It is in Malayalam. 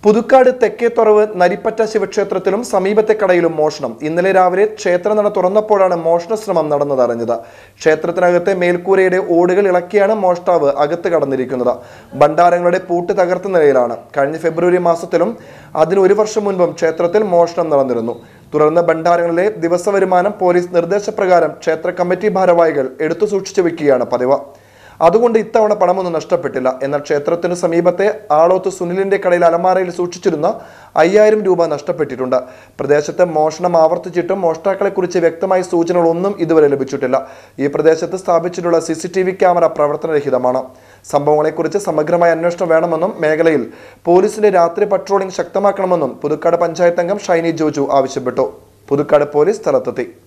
പുതുക്കാട് തെക്കേത്തുറവ് നരിപ്പറ്റ ശിവക്ഷേത്രത്തിലും സമീപത്തെ കടയിലും മോഷണം. ഇന്നലെ രാവിലെ ക്ഷേത്രനട തുറന്നപ്പോഴാണ് മോഷണ ശ്രമം നടന്നതറിഞ്ഞത്. ക്ഷേത്രത്തിനകത്തെ മേൽക്കൂരയുടെ ഓടുകൾ ഇളക്കിയാണ് മോഷ്ടാവ് അകത്ത് കടന്നിരിക്കുന്നത്. ഭണ്ഡാരങ്ങളുടെ പൂട്ട് തകർത്ത നിലയിലാണ്. കഴിഞ്ഞ ഫെബ്രുവരി മാസത്തിലും അതിന് ഒരു വർഷം മുൻപും ക്ഷേത്രത്തിൽ മോഷണം നടന്നിരുന്നു. തുടർന്ന് ഭണ്ഡാരങ്ങളിലെ ദിവസവരുമാനം പോലീസ് നിർദ്ദേശപ്രകാരം ക്ഷേത്ര കമ്മിറ്റി ഭാരവാഹികൾ എടുത്തു സൂക്ഷിച്ചു വെക്കുകയാണ് പതിവ്. അതുകൊണ്ട് ഇത്തവണ പണമൊന്നും നഷ്ടപ്പെട്ടില്ല. എന്നാൽ ക്ഷേത്രത്തിന് സമീപത്തെ ആളോത്ത് സുനിലിന്റെ കടയിൽ അലമാരയിൽ സൂക്ഷിച്ചിരുന്ന 5000 രൂപ നഷ്ടപ്പെട്ടിട്ടുണ്ട്. പ്രദേശത്ത് മോഷണം ആവർത്തിച്ചിട്ടും മോഷ്ടാക്കളെക്കുറിച്ച് വ്യക്തമായ സൂചനകളൊന്നും ഇതുവരെ ലഭിച്ചിട്ടില്ല. ഈ പ്രദേശത്ത് സ്ഥാപിച്ചിട്ടുള്ള CCTV ക്യാമറ പ്രവർത്തനരഹിതമാണ്. സംഭവങ്ങളെക്കുറിച്ച് സമഗ്രമായ അന്വേഷണം വേണമെന്നും മേഖലയിൽ പോലീസിന്റെ രാത്രി പട്രോളിംഗ് ശക്തമാക്കണമെന്നും പുതുക്കാട് പഞ്ചായത്ത് അംഗം ഷൈനി ജോജു ആവശ്യപ്പെട്ടു. പുതുക്കാട് പോലീസ് സ്ഥലത്തെത്തി.